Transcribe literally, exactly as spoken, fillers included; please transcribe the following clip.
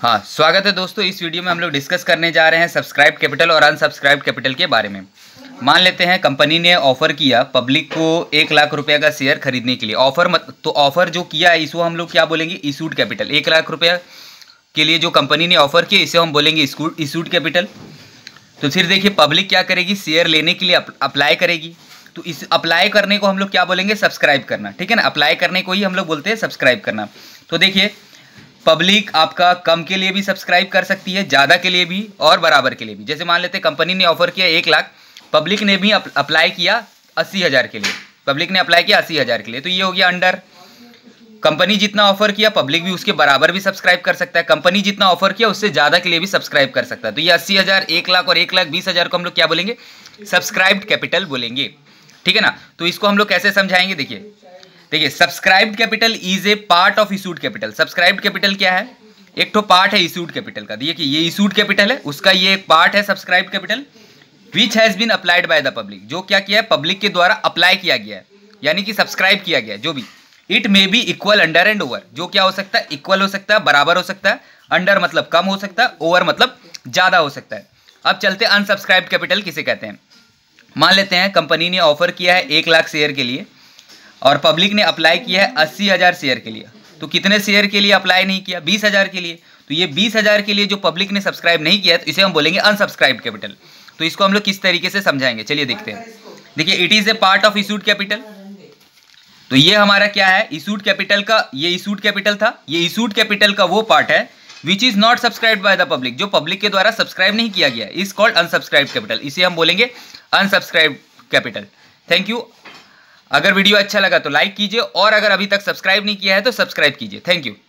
हाँ, स्वागत है दोस्तों। इस वीडियो में हम लोग डिस्कस करने जा रहे हैं सब्सक्राइब कैपिटल और अनसब्सक्राइब कैपिटल के बारे में। मान लेते हैं कंपनी ने ऑफर किया पब्लिक को एक लाख रुपया का शेयर खरीदने के लिए। ऑफर मत तो ऑफर जो किया है इसको हम लोग क्या बोलेंगे, इशूड कैपिटल। एक लाख रुपया के लिए जो कंपनी ने ऑफर किया इसे हम बोलेंगे इशूड कैपिटल। तो फिर देखिए पब्लिक क्या करेगी, शेयर लेने के लिए अप्लाई करेगी। तो इस अप्लाई करने को हम लोग क्या बोलेंगे, सब्सक्राइब करना। ठीक है ना, अप्लाई करने को ही हम लोग बोलते हैं सब्सक्राइब करना। तो देखिए पब्लिक आपका कम के लिए भी सब्सक्राइब कर सकती है, ज़्यादा के लिए भी और बराबर के लिए भी। जैसे मान लेते हैं कंपनी ने ऑफर किया एक लाख, पब्लिक ने भी अप्लाई किया अस्सी हज़ार के लिए, पब्लिक ने अप्लाई किया अस्सी हज़ार के लिए। तो ये हो गया अंडर। कंपनी जितना ऑफर किया पब्लिक भी उसके बराबर भी सब्सक्राइब कर सकता है, कंपनी जितना ऑफर किया उससे ज़्यादा के लिए भी सब्सक्राइब कर सकता है। तो ये अस्सी हज़ार, एक लाख और एक लाख बीस हज़ार को हम लोग क्या बोलेंगे, सब्सक्राइब्ड कैपिटल बोलेंगे। ठीक है ना। तो इसको हम लोग कैसे समझाएंगे, देखिए देखिए subscribed capital is a part of issued capital. Subscribed capital क्या है, एक तो पार्ट है इशूड कैपिटल का। देखिए ये इशूड कैपिटल है, उसका ये एक पार्ट है subscribed capital, which has been applied by the public. जो क्या किया है, पब्लिक के द्वारा अप्लाई किया गया है, यानी कि सब्सक्राइब किया गया है जो भी। It may be equal, under and over. जो क्या हो सकता है, इक्वल हो सकता है, बराबर हो सकता है। अंडर मतलब कम हो सकता है, ओवर मतलब ज्यादा हो सकता है। अब चलते अनसब्सक्राइब्ड कैपिटल किसे कहते हैं। मान लेते हैं कंपनी ने ऑफर किया है एक लाख शेयर के लिए और पब्लिक ने अप्लाई किया है अस्सी हज़ार शेयर के लिए। तो कितने शेयर के लिए अप्लाई नहीं किया, बीस हज़ार के लिए। तो ये बीस हज़ार के लिए जो पब्लिक ने सब्सक्राइब नहीं किया है तो इसे हम बोलेंगे अनसब्सक्राइब्ड कैपिटल। तो इसको हम लोग किस तरीके से समझाएंगे, चलिए देखते हैं। देखिए it is a part of issued capital. तो ये हमारा क्या है, इशूड कैपिटल का, ये इशूड कैपिटल था, ये इशूड कैपिटल का वो पार्ट है which is not subscribed by the public. जो पब्लिक के द्वारा सब्सक्राइब नहीं किया गया इज कॉल्ड अनसब्सक्राइब्ड कैपिटल। इसे हम बोलेंगे अनसब्सक्राइब्ड कैपिटल। Thank you. अगर वीडियो अच्छा लगा तो लाइक कीजिए और अगर अभी तक सब्सक्राइब नहीं किया है तो सब्सक्राइब कीजिए। Thank you.